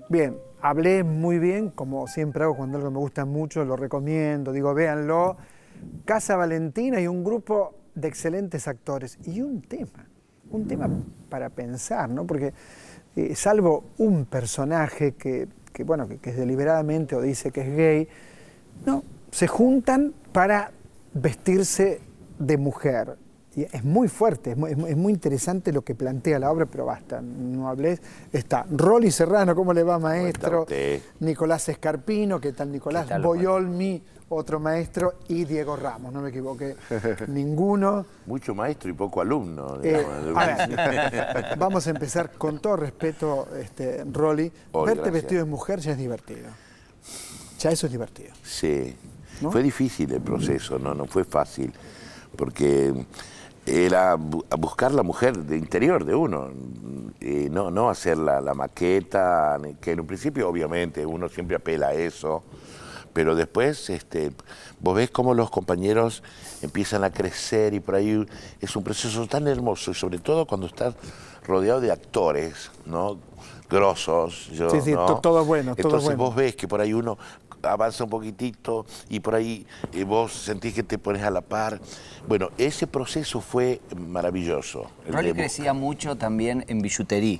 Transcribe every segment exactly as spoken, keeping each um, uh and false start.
Bien, hablé muy bien, como siempre hago cuando algo me gusta mucho, lo recomiendo, digo, véanlo. Casa Valentina y un grupo de excelentes actores. Y un tema, un tema para pensar, ¿no? Porque eh, salvo un personaje que, que bueno, que, que es deliberadamente o dice que es gay, no, se juntan para vestirse de mujer. Y es muy fuerte, es muy, es muy interesante lo que plantea la obra, pero basta, no hables. Está Rolly Serrano, ¿cómo le va, maestro? Nicolás Escarpino, ¿qué tal, Nicolás? ¿Qué tal, Boyolmi, otro maestro, y Diego Ramos, no me equivoqué, ninguno. Mucho maestro y poco alumno. Eh, a ver, vamos a empezar con todo respeto, este, Rolly. Oh, Verte gracias. vestido de mujer ya es divertido. Ya eso es divertido. Sí, ¿no? Fue difícil el proceso, no, no fue fácil, porque era bu a buscar la mujer de interior de uno, y no, no hacer la, la maqueta, que en un principio obviamente uno siempre apela a eso, pero después este, vos ves cómo los compañeros empiezan a crecer y por ahí es un proceso tan hermoso, y sobre todo cuando estás rodeado de actores, ¿no? Grosos. Yo, sí, sí, ¿no? todo bueno, todo Entonces bueno. vos ves que por ahí uno avanza un poquitito y por ahí eh, vos sentís que te pones a la par. Bueno, ese proceso fue maravilloso. Rolly crecía mucho también en billutería.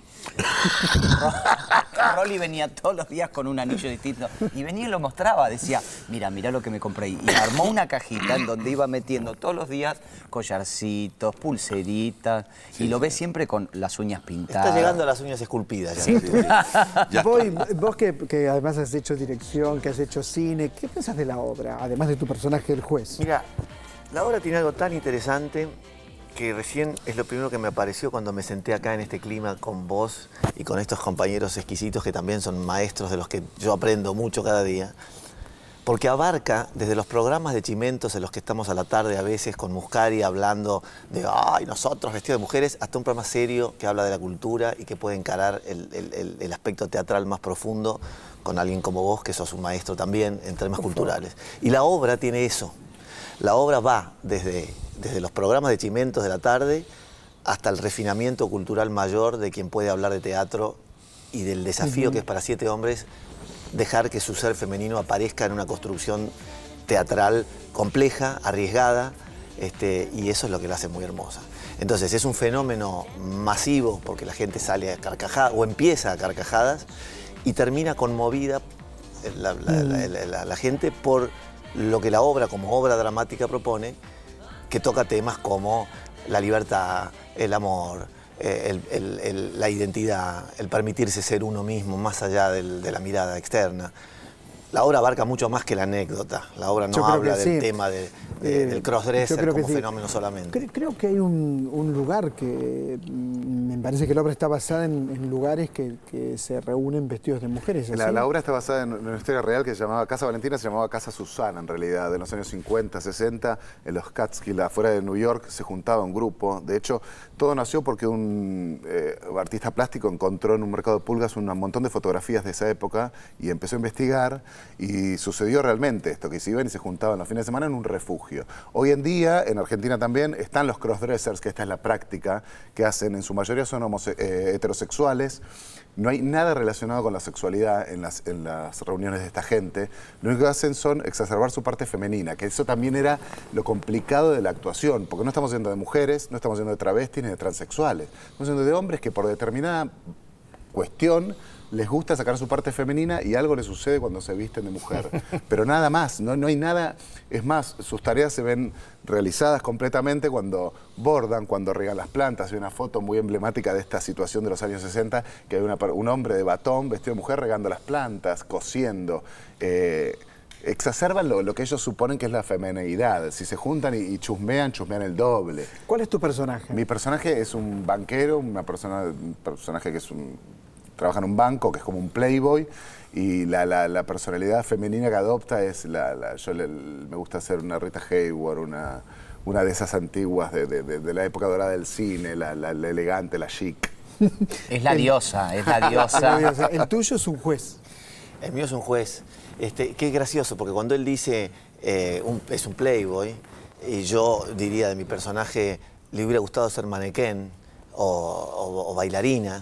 Rolly venía todos los días con un anillo distinto y venía y lo mostraba, decía, mira, mira lo que me compré. Y armó una cajita en donde iba metiendo todos los días collarcitos, pulseritas, sí, y lo ves siempre con las uñas pintadas. Está llegando a las uñas esculpidas. Ya. Sí. Sí, sí. Voy, vos que, que además has hecho dirección, que has hecho cine, ¿qué pensás de la obra, además de tu personaje, el juez? Mira, la obra tiene algo tan interesante que recién es lo primero que me apareció cuando me senté acá en este clima con vos y con estos compañeros exquisitos que también son maestros de los que yo aprendo mucho cada día. Porque abarca desde los programas de chimentos en los que estamos a la tarde a veces con Muscari hablando de ay, nosotros vestidos de mujeres, hasta un programa serio que habla de la cultura y que puede encarar el, el, el, el aspecto teatral más profundo con alguien como vos, que sos un maestro también en temas culturales. Y la obra tiene eso. La obra va desde, desde los programas de chimentos de la tarde hasta el refinamiento cultural mayor de quien puede hablar de teatro y del desafío uh-huh. que es para siete hombres dejar que su ser femenino aparezca en una construcción teatral compleja, arriesgada, este, y eso es lo que la hace muy hermosa. Entonces es un fenómeno masivo porque la gente sale a carcajadas o empieza a carcajadas y termina conmovida la, la, mm. la, la, la, la gente por lo que la obra como obra dramática propone, que toca temas como la libertad, el amor, El, el, el, la identidad, el permitirse ser uno mismo más allá del, de la mirada externa. La obra abarca mucho más que la anécdota. La obra no habla del sí. tema de, de, eh, del crossdresser como sí. fenómeno solamente. Creo, creo que hay un, un lugar que me parece que la obra está basada en, en lugares que, que se reúnen vestidos de mujeres. La, la obra está basada en una historia real que se llamaba Casa Valentina, se llamaba Casa Susana en realidad, de los años cincuenta, sesenta, en los Catskill, afuera de New York, se juntaba un grupo. De hecho, todo nació porque un eh, artista plástico encontró en un mercado de pulgas un montón de fotografías de esa época y empezó a investigar. Y sucedió realmente esto, que se iban y se juntaban los fines de semana en un refugio. Hoy en día, en Argentina también, están los crossdressers, que esta es la práctica que hacen, en su mayoría son homose eh, heterosexuales. No hay nada relacionado con la sexualidad en las, en las reuniones de esta gente. Lo único que hacen son exacerbar su parte femenina, que eso también era lo complicado de la actuación, porque no estamos yendo de mujeres, no estamos yendo de travestis ni de transexuales. Estamos yendo de hombres que por determinada cuestión les gusta sacar su parte femenina y algo les sucede cuando se visten de mujer. Pero nada más, no, no hay nada. Es más, sus tareas se ven realizadas completamente cuando bordan, cuando riegan las plantas. Hay una foto muy emblemática de esta situación de los años sesenta, que hay una, un hombre de batón vestido de mujer regando las plantas, cosiendo. Eh, exacerban lo, lo que ellos suponen que es la femineidad. Si se juntan y, y chusmean, chusmean el doble. ¿Cuál es tu personaje? Mi personaje es un banquero, una persona, un personaje que es un... trabaja en un banco, que es como un playboy, y la, la, la personalidad femenina que adopta es, la, la, yo le, me gusta hacer una Rita Hayworth, una, una de esas antiguas de, de, de, de la época dorada del cine, la, la, la elegante, la chic. Es la diosa, es la diosa. El tuyo es un juez. El mío es un juez. Este, qué gracioso, porque cuando él dice eh, un, es un playboy, y yo diría de mi personaje, le hubiera gustado ser manequén o, o, o bailarina.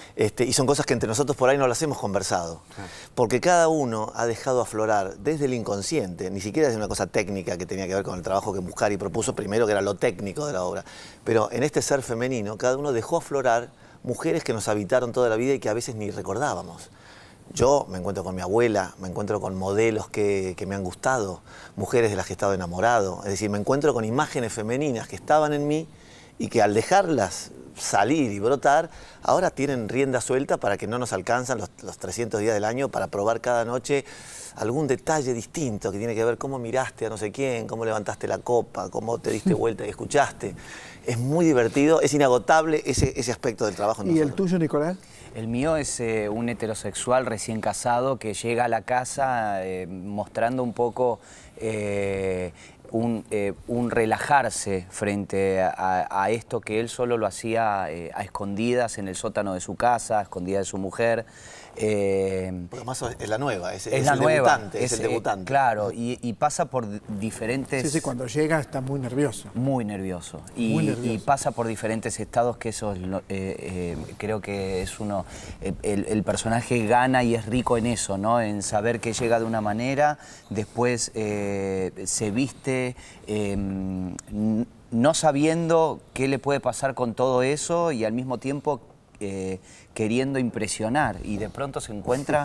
Este, y son cosas que entre nosotros por ahí no las hemos conversado. Porque cada uno ha dejado aflorar desde el inconsciente, ni siquiera es una cosa técnica que tenía que ver con el trabajo que Muscari propuso primero, que era lo técnico de la obra. Pero en este ser femenino, cada uno dejó aflorar mujeres que nos habitaron toda la vida y que a veces ni recordábamos. Yo me encuentro con mi abuela, me encuentro con modelos que, que me han gustado, mujeres de las que he estado enamorado. Es decir, me encuentro con imágenes femeninas que estaban en mí y que al dejarlas salir y brotar, ahora tienen rienda suelta para que no nos alcanzan los, los trescientos días del año para probar cada noche algún detalle distinto que tiene que ver cómo miraste a no sé quién, cómo levantaste la copa, cómo te diste vuelta y escuchaste. Es muy divertido, es inagotable ese, ese aspecto del trabajo. ¿Y el tuyo, Nicolás? El mío es eh, un heterosexual recién casado que llega a la casa eh, mostrando un poco eh, un, eh, un relajarse frente a, a esto que él solo lo hacía eh, a escondidas en el sótano de su casa, a escondidas de su mujer. Eh, Porque además es la nueva, es, es, es la el nueva, debutante, es, es el debutante. Eh, claro, y, y pasa por diferentes... Sí, sí, cuando llega está muy nervioso. Muy nervioso. Y, muy nervioso. y pasa por diferentes estados que eso es lo, eh, eh, creo que es uno... Eh, el, el personaje gana y es rico en eso, ¿no? En saber que llega de una manera, después eh, se viste... Eh, no sabiendo qué le puede pasar con todo eso y al mismo tiempo eh, queriendo impresionar, y de pronto se encuentra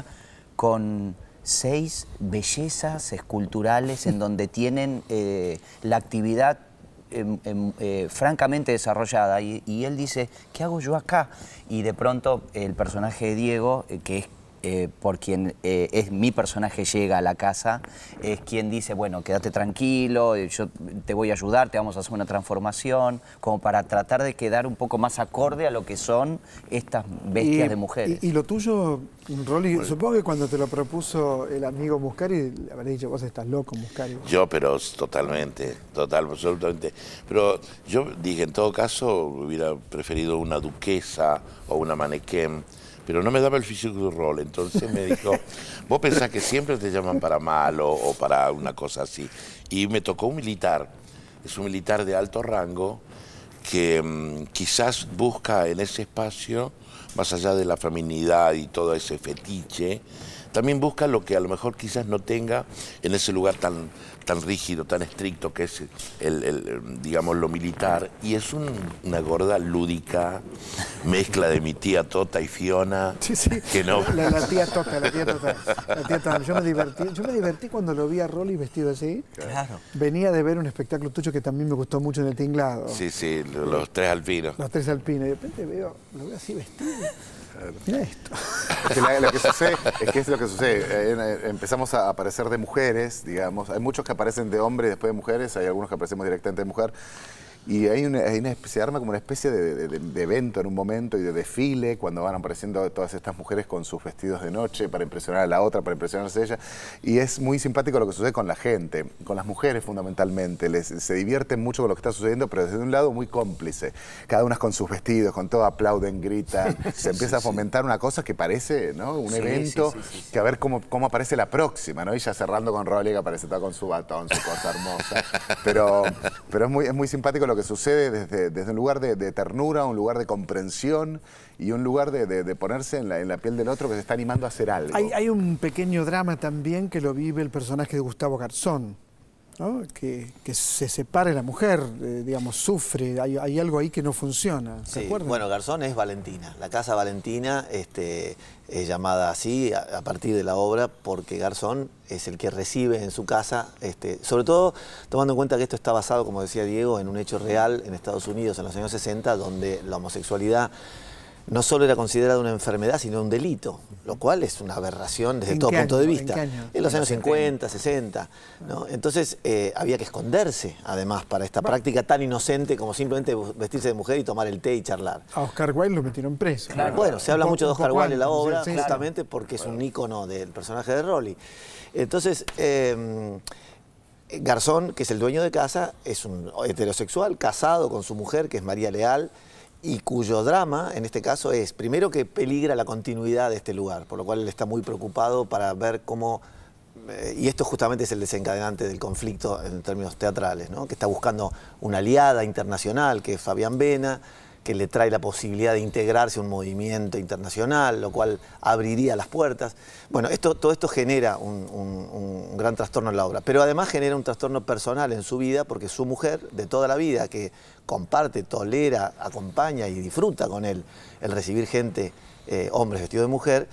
con seis bellezas esculturales en donde tienen eh, la actividad eh, eh, eh, francamente desarrollada, y, y él dice, ¿qué hago yo acá? Y de pronto el personaje de Diego, eh, que es Eh, por quien eh, es mi personaje, llega a la casa, es quien dice, bueno, quédate tranquilo, yo te voy a ayudar, te vamos a hacer una transformación, como para tratar de quedar un poco más acorde a lo que son estas bestias y, de mujeres. Y, y lo tuyo, Rolly, bueno, supongo que cuando te lo propuso el amigo Muscari, le habré dicho, vos estás loco, Muscari. Yo, pero totalmente, total, absolutamente. Pero yo dije, en todo caso, hubiera preferido una duquesa o una manequén, pero no me daba el físico de rol. Entonces me dijo, vos pensás que siempre te llaman para malo o para una cosa así. Y me tocó un militar, es un militar de alto rango que mmm, quizás busca en ese espacio, más allá de la feminidad y todo ese fetiche, también busca lo que a lo mejor quizás no tenga en ese lugar tan, tan rígido, tan estricto que es el, el, digamos, lo militar. Y es un, una gorda lúdica, mezcla de mi tía Tota y Fiona. Sí, sí, que no... la, la tía Tota, la tía Tota. La tía Tota. Yo me divertí, yo me divertí cuando lo vi a Rolly vestido así. Claro. Venía de ver un espectáculo tuyo que también me gustó mucho en El Tinglado. Sí, sí, los tres alpinos. Los tres alpinos. Y de repente veo, lo veo así vestido. Mira esto. Es que la, lo que sucede es que es lo que sucede. Eh, empezamos a aparecer de mujeres, digamos. Hay muchos que aparecen de hombre y después de mujeres. Hay algunos que aparecemos directamente de mujer. Y hay una, hay una especie, se arma como una especie de, de, de evento en un momento y de desfile cuando van apareciendo todas estas mujeres con sus vestidos de noche para impresionar a la otra, para impresionarse a ella. Y es muy simpático lo que sucede con la gente, con las mujeres fundamentalmente. Les, se divierten mucho con lo que está sucediendo, pero desde un lado muy cómplice. Cada una con sus vestidos, con todo aplauden, gritan. Se empieza a fomentar una cosa que parece, ¿no? Un Sí, evento sí, sí, sí, sí. que a ver cómo, cómo aparece la próxima, ¿no? Y ya cerrando con Rolly, que aparece toda con su batón, su cosa hermosa. Pero, pero es, muy, es muy simpático lo que sucede desde, desde un lugar de, de ternura, un lugar de comprensión y un lugar de, de, de ponerse en la, en la piel del otro que se está animando a hacer algo. Hay, hay un pequeño drama también que lo vive el personaje de Gustavo Garzón, ¿no? que, que se separa de la mujer, eh, digamos, sufre, hay, hay algo ahí que no funciona, ¿se Sí, acuerdan? bueno, Garzón es Valentina. La casa Valentina este, es llamada así a, a partir de la obra porque Garzón es el que recibe en su casa, este, sobre todo tomando en cuenta que esto está basado, como decía Diego, en un hecho real en Estados Unidos en los años sesenta, donde la homosexualidad no solo era considerada una enfermedad, sino un delito, lo cual es una aberración desde ¿En todo qué punto de año? vista. ¿En qué año? En los En años los cincuenta, sesenta. ¿No? Entonces eh, había que esconderse, además, para esta práctica tan inocente como simplemente vestirse de mujer y tomar el té y charlar. A Oscar Wilde lo metieron preso. Claro. Bueno, se habla Un mucho de poco- Oscar un poco Wilde en la antes, obra, sí, sí, justamente porque es un ícono del personaje de Rolly. Entonces, eh, Garzón, que es el dueño de casa, es un heterosexual, casado con su mujer, que es María Leal, y cuyo drama, en este caso, es, primero, que peligra la continuidad de este lugar, por lo cual él está muy preocupado para ver cómo, eh, y esto justamente es el desencadenante del conflicto en términos teatrales, ¿no? Que está buscando una aliada internacional, que es Fabián Vena, que le trae la posibilidad de integrarse a un movimiento internacional, lo cual abriría las puertas. Bueno, esto, todo esto genera un, un, un gran trastorno en la obra, pero además genera un trastorno personal en su vida, porque su mujer de toda la vida, que comparte, tolera, acompaña y disfruta con él el recibir gente, eh, hombres vestidos de mujer,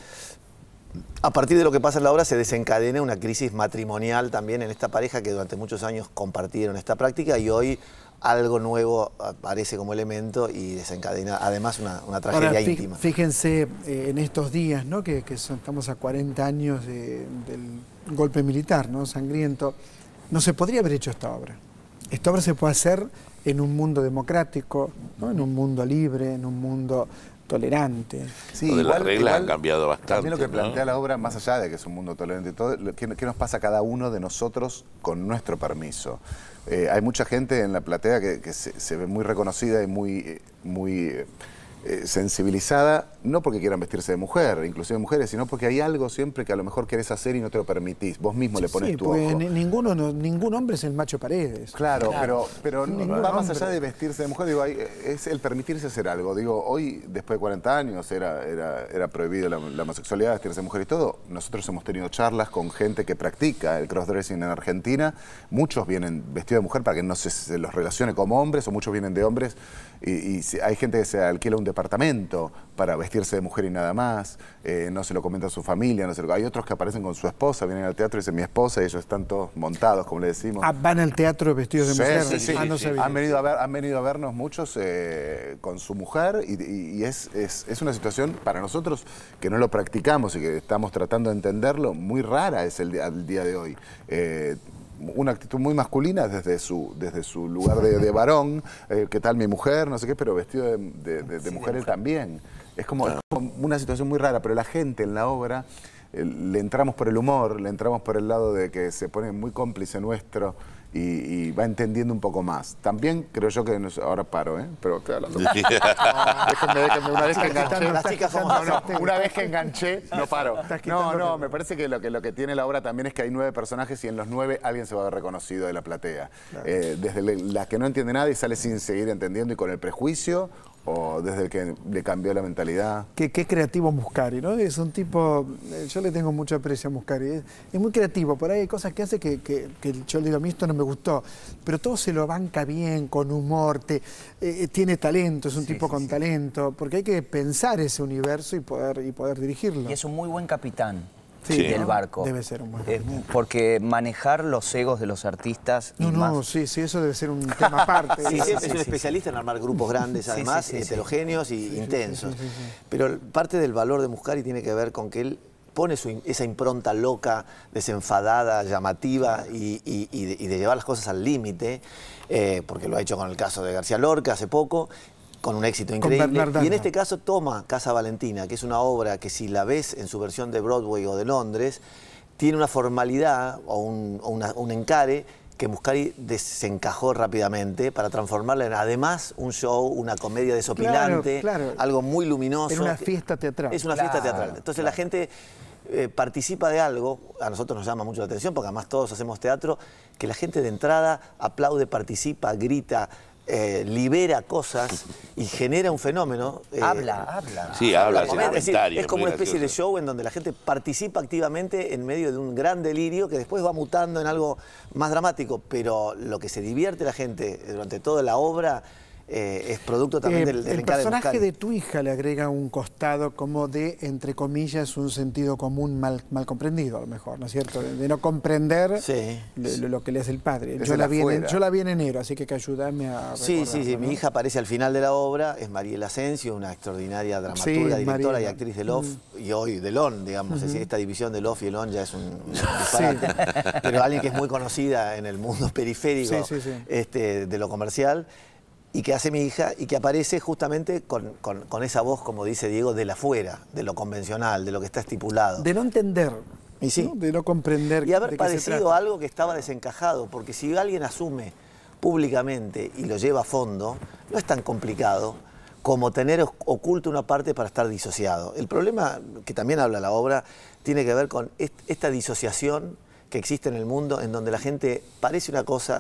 a partir de lo que pasa en la obra se desencadena una crisis matrimonial también en esta pareja que durante muchos años compartieron esta práctica y hoy algo nuevo aparece como elemento y desencadena además una, una tragedia Ahora, íntima. Fíjense eh, en estos días, ¿no? que, que son, estamos a cuarenta años de, del golpe militar, ¿no? Sangriento. No se podría haber hecho esta obra. Esta obra se puede hacer en un mundo democrático, ¿no? En un mundo libre, en un mundo tolerante. Sí, lo de las reglas han cambiado bastante. También lo que plantea ¿no? la obra, más allá de que es un mundo tolerante y todo, ¿qué, qué nos pasa a cada uno de nosotros con nuestro permiso? Eh, hay mucha gente en la platea que, que se, se ve muy reconocida y muy, muy eh, sensibilizada, no porque quieran vestirse de mujer, inclusive mujeres, sino porque hay algo siempre que a lo mejor querés hacer y no te lo permitís. Vos mismo le pones Sí, tu porque ojo. ninguno, no, ningún hombre es el macho Paredes. Claro, claro, pero, pero Ningún va más hombre. allá de vestirse de mujer, digo, hay, es el permitirse hacer algo. Digo, hoy, después de cuarenta años, era, era, era prohibido la, la homosexualidad, vestirse de mujer y todo. Nosotros hemos tenido charlas con gente que practica el crossdressing en Argentina. Muchos vienen vestidos de mujer para que no se, se los relacione como hombres, o muchos vienen de hombres. Y, y si, hay gente que se alquila un departamento para vestirse de mujer y nada más. Eh, no se lo comenta a su familia. No se lo, hay otros que aparecen con su esposa, vienen al teatro y dicen mi esposa, y ellos están todos montados, como le decimos. Ah, van al teatro vestidos de Sí, mujer. sí, sí, Ah, no sí. sabía. Han, venido a ver, han venido a vernos muchos eh, con su mujer y, y- y es, es, es una situación para nosotros que no lo practicamos y que estamos tratando de entenderlo, muy rara es el, día- el día de hoy. Eh, una actitud muy masculina desde su, desde su lugar de, de varón, eh, ¿qué tal mi mujer? No sé qué, pero vestido de, de- de- de mujer él también. Es como, es como una situación muy rara, pero la gente en la obra eh, le entramos por el humor, le entramos por el lado de que se pone muy cómplice nuestro y, y va entendiendo un poco más. También creo yo que, nos- ahora paro, ¿eh? Pero estoy hablando. No, déjenme, déjenme, una vez que enganché, Las chicas como no, no, una vez que enganché, no paro. Estás No, quitando- no, me parece que lo, que lo que tiene la obra también es que hay nueve personajes y en los nueve alguien se va a ver reconocido de la platea. Eh, desde le- la que no entiende nada y sale sin seguir entendiendo y con el prejuicio, o desde el que le cambió la mentalidad. Qué, qué creativo Muscari, ¿no? Es un tipo, eh, yo le tengo mucho aprecio a Muscari, es, es muy creativo, por ahí hay cosas que hace que, que, que yo le digo, a mí esto no me gustó, pero todo se lo banca bien, con humor, te, eh, tiene talento, es un Sí, tipo sí, con sí. talento, porque hay que pensar ese universo y poder, y poder dirigirlo. Y es un muy buen capitán Sí, del ¿no? barco. Debe ser un buen Eh, porque manejar los egos de los artistas y No, no, más... sí, sí, eso debe ser un tema aparte. Sí, ¿no? sí, es sí, un sí, especialista en armar grupos grandes, Sí, además, sí, sí, sí. heterogéneos y sí, intensos. sí, sí, sí. Pero parte del valor de Muscari tiene que ver con que él pone su, in- esa impronta loca, desenfadada, llamativa y, y- y de, y de llevar las cosas al límite, eh, porque lo ha hecho con el caso de García Lorca hace poco, con un éxito Con increíble. Bernardano. Y en este caso toma Casa Valentina, que es una obra que si la ves en su versión de Broadway o de Londres, tiene una formalidad o un, o una- un encare que Muscari desencajó rápidamente para transformarla en además un show, una comedia desopilante, Claro, claro. algo muy luminoso. Era una fiesta teatral. Es una fiesta Claro, teatral. Entonces la gente eh, participa de algo, a nosotros nos llama mucho la atención porque además todos hacemos teatro, que la gente de entrada aplaude, participa, grita, eh, libera cosas y genera un fenómeno. eh, Habla, habla. Sí, habla, es hace decir, comentarios, es como muy una especie de gracioso. show en donde la gente participa activamente en medio de un gran delirio que después va mutando en algo más dramático, pero lo que se divierte la gente durante toda la obra eh, es producto también Eh, del, del el encare de personaje Muscari. de tu hija le agrega un costado como de, entre comillas, un sentido común mal, mal comprendido, a lo mejor, ¿no es cierto? De, de no comprender Sí. lo, lo que le hace el padre. Es Yo el la, vi en, afuera. yo la vi en enero, así que, que ayúdame a Sí, sí, sí. recordarlo, Mi ¿no? hija aparece al final de la obra, es Mariela Asensio, una extraordinaria dramaturga, Sí, directora Mariela. y actriz de L O F, y hoy de L O N, digamos. Es decir, esta división de L O F y L O N ya es un, un disparate. Pero alguien que es muy conocida en el mundo periférico Sí, sí, sí. Este, de lo comercial, y que hace mi hija, y que aparece justamente con, con- con esa voz, como dice Diego, de la afuera, de lo convencional, de lo que está estipulado. De no entender, Y sí. ¿no? De no comprender. Y haber de qué se padecido trata. algo que estaba desencajado, porque si alguien asume públicamente y lo lleva a fondo, no es tan complicado como tener os- oculto una parte para estar disociado. El problema, que también habla la obra, tiene que ver con est- esta disociación que existe en el mundo, en donde la gente parece una cosa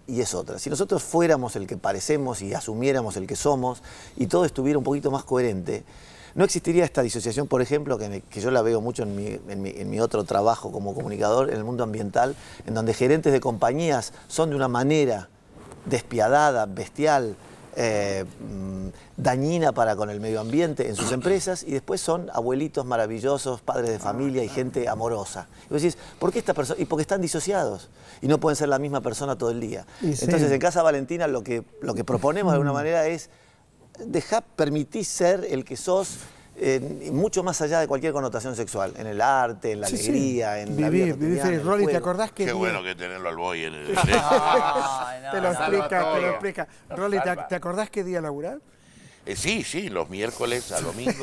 y es otra. Si nosotros fuéramos el que parecemos y asumiéramos el que somos y todo estuviera un poquito más coherente, no existiría esta disociación, por ejemplo, que, que yo la veo mucho en mi, en, mi, en mi otro trabajo como comunicador en el mundo ambiental, en donde gerentes de compañías son de una manera despiadada, bestial, eh, dañina para con el medio ambiente en sus empresas, y después son abuelitos maravillosos, padres de familia y gente amorosa. Y vos decís, ¿por qué esta persona? Y porque están disociados y no pueden ser la misma persona todo el día. Y sí. Entonces, en Casa Valentina lo que, lo que proponemos de alguna manera es dejar, permitir ser el que sos, eh, mucho más allá de cualquier connotación sexual, en el arte, en la Sí, sí. alegría, en la Vivir, vida vivir cotidiana, feliz. en el Rolly, ¿te juego. acordás que Qué día- bueno que tenerlo al boy en el... Ay, no, Te lo no. explica, te lo todo. explica. Rolly, ¿te, Salva. ¿te acordás qué día laburar? Eh, sí, sí, los miércoles a domingo.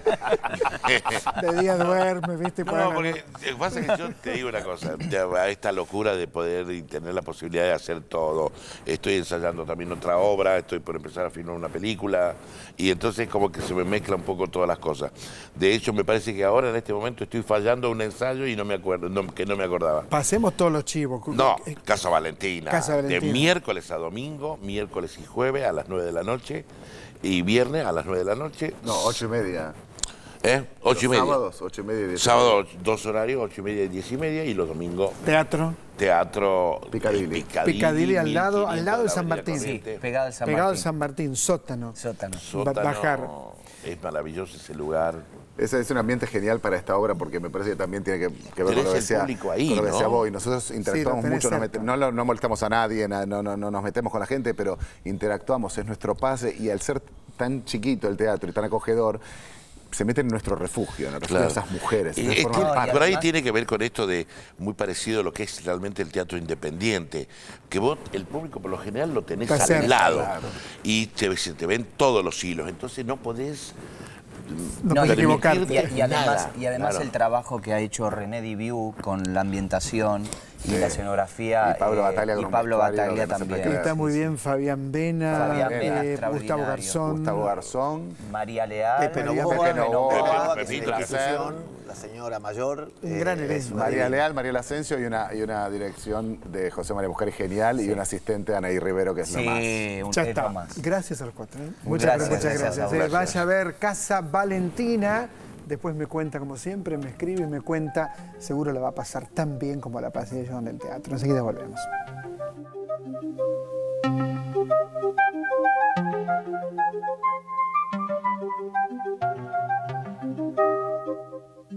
De día duerme, ¿viste? No, Para- no, porque lo que pasa es que yo te digo una cosa, ya a esta locura de poder y tener la posibilidad de hacer todo. Estoy ensayando también otra obra, estoy por empezar a filmar una película, y entonces como que se me mezcla un poco todas las cosas. De hecho, me parece que ahora en este momento estoy fallando un ensayo y no me acuerdo, no- que no me acordaba. Pasemos todos los chivos. No, Eh, Casa Valentina. Casa Valentina. De miércoles a domingo, miércoles y jueves a las nueve de la noche, y viernes a las nueve de la noche. No, ocho y media. ¿Eh? Ocho y Los media. Sábados, ocho y media y diez. Sábado, dos horarios, ocho y media y diez y media, y los domingos, Teatro, teatro Piccadilly. Piccadilly, Piccadilly al lado- al lado de mil quinientos San la Martín. Avenida Sí, Corrientes. pegado al San pegado al Martín. San Martín, sótano. Sótano. Sótano, bajar. Es maravilloso ese lugar. Ese es un ambiente genial para esta obra porque me parece que también tiene que, que ver con Tenés lo que el decía, público ahí, con lo que ¿no? decía Boy. Nosotros interactuamos tenés mucho, nos cerca. mete- no, lo- no molestamos a nadie, na- no, no, no nos metemos con la gente, pero interactuamos, es nuestro pase, y al ser tan chiquito el teatro y tan acogedor, se meten en nuestro refugio, en el refugio Claro. de esas mujeres. Eh, entonces eh, forman tiene- parte. por ahí además- tiene que ver con esto de muy parecido a lo que es realmente el teatro independiente, que vos, el público por lo general lo tenés Está al cerca, lado, claro. y te, se te ven todos los hilos, entonces no podés... No, No, puedes y- equivocarte. Y, y además, Nada, y además claro. el trabajo que ha hecho René Diviu con la ambientación y la escenografía. Y Pablo eh, Bataglia con y un Pablo vestuario Bataglia que no se puede también. creer. Está muy bien Fabián Vena, Fabián Vena, eh, extraordinario. Gustavo Garzón. Gustavo Garzón. María Leal. Pepe María Novoa, Pepe Pepe Novoa, Novoa, que es Pepito una Lacer. institución, la señora mayor. Un gran es elenco. una María divina. Leal, Mariela Asensio, y una, y una dirección de José María Muscari genial, y un asistente, Anaí Rivero, que es la más. Sí, un Ya es está. lo más. Gracias a los cuatro. ¿eh? Muchas Gracias, muchas gracias, gracias. Raúl. Eh, Vaya a ver Casa Valentina. Después me cuenta, como siempre, me escribe y me cuenta. Seguro la va a pasar tan bien como la pasé yo en el teatro. Enseguida volvemos.